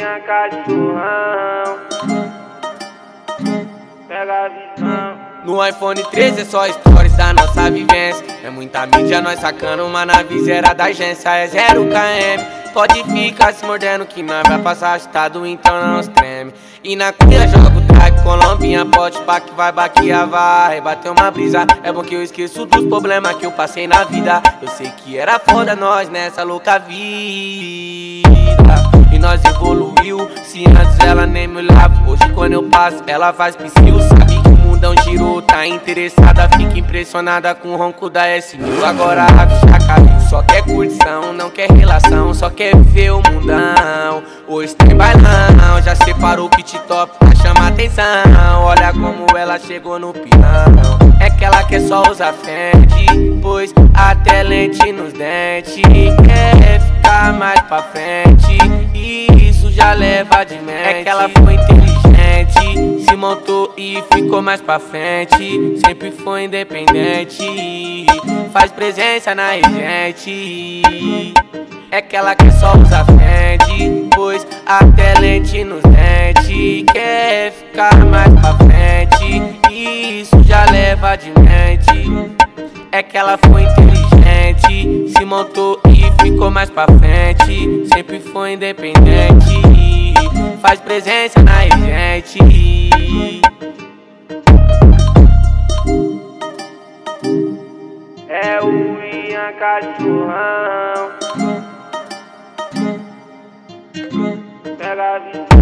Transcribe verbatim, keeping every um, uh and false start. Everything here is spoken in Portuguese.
Ian Cachorrão, pega a visão. No iPhone treze é só stories da nossa vivência. É muita mídia, nós sacando uma nave zero da agência. É zero quilômetros, pode ficar se mordendo que nós vai passar agitado, então não se treme. E na cunha jogo track, colombinha, pote pá que vai baquear, vai bater uma brisa. É bom que eu esqueço dos problemas que eu passei na vida. Eu sei que era foda nós nessa louca vida, e nós evoluiu, se antes ela nem me olhava. Hoje quando eu passo, ela faz psiu. Sabe que o mundão girou, tá interessada, fica impressionada com o ronco da S mil. Agora a ficha caiu, só quer curtição, não quer relação, só quer ver o mundão. Hoje tem bailão, já separou o kit top pra chamar atenção. Olha como ela chegou no pilão. É que ela quer só usar frente, pois até lente nos dentes. Quer ficar mais pra frente, e isso já leva de mente. É que ela foi inteligente, se montou e ficou mais pra frente. Sempre foi independente, faz presença na gente. É que ela quer só usar frente, pois até lente nos dentes. Quer ficar mais pra frente, e isso já leva de mente. É que ela foi inteligente, se montou e ficou mais pra frente. Sempre foi independente, faz presença na gente. É o Ian Cachorrão, pega a visão.